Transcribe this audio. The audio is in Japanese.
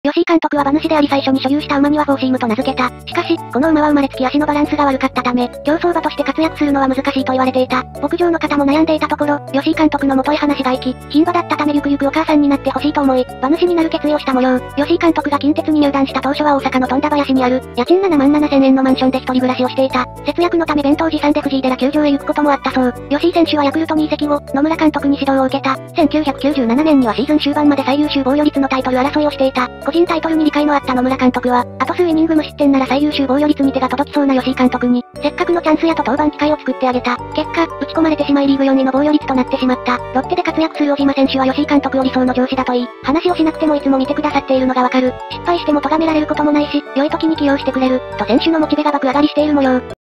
吉井監督は馬主であり最初に所有した馬にはフォーシームと名付けた。しかし、この馬は生まれつき足のバランスが悪かったため、競走馬として活躍するのは難しいと言われていた。牧場の方も悩んでいたところ、吉井監督の元へ話が行き、牝馬だったためゆくゆくお母さんになってほしいと思い、馬主になる決意をした模様。吉井監督が近鉄に入団した当初は大阪の富田林にある、家賃7万7千円のマンションで一人暮らしをしていた。節約のため弁当持参で藤井寺球場へ行くこともあったそう。吉井選手はヤクルトに移籍後、野村監督に指導を受けた。1997年にはシーズン終盤まで最優秀防御率のタイトル争いをしていた。個人タイトルに理解のあった野村監督は、あと数イニング無失点なら最優秀防御率に手が届きそうな吉井監督に、せっかくのチャンスやと登板機会を作ってあげた。結果、打ち込まれてしまいリーグ4位の防御率となってしまった。ロッテで活躍する小島選手は吉井監督を理想の上司だといい、話をしなくてもいつも見てくださっているのがわかる。失敗しても咎められることもないし、良い時に起用してくれる、と選手のモチベが爆上がりしている模様。